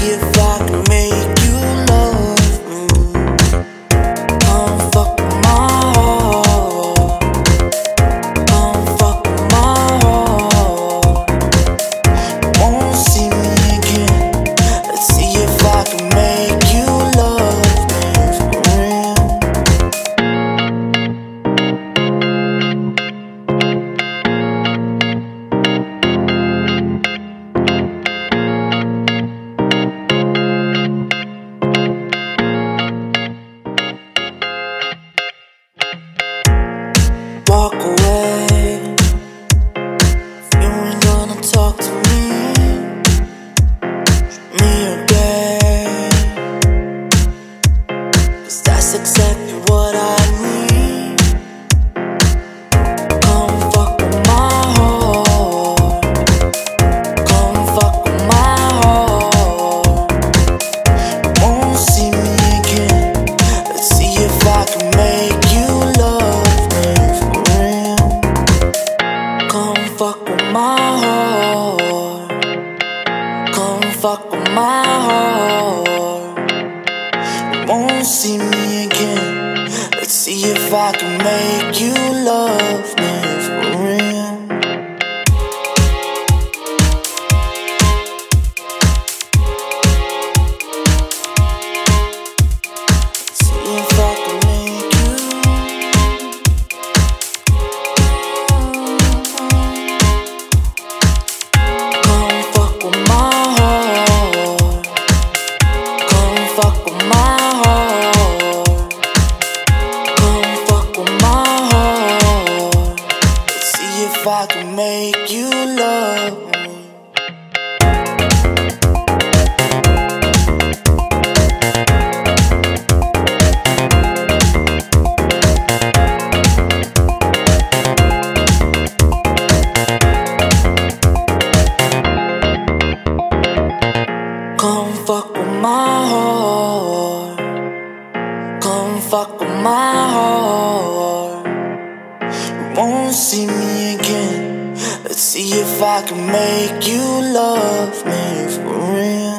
if I can make you love me. Come fuck with my heart. Come fuck with my heart. Won't see me again. Let's see if I can make you love me for real. Walk away if you ain't gonna talk to me again. 'Cause that's exactly what I need. Come fuck with my heart. Come fuck with my heart. Won't see me again. Let's see if I can make you love me for real. Come fuck with my heart. Come fuck with my heart. Won't see me again. Let's see if I can make you love me for real. See if I can make you. Come fuck with my heart. Come fuck with my heart. Come fuck with my heart. Let's see if I can make you love me. Come fuck with my heart. Come fuck with my heart. You won't see me again. Let's see if I can make you love me for real.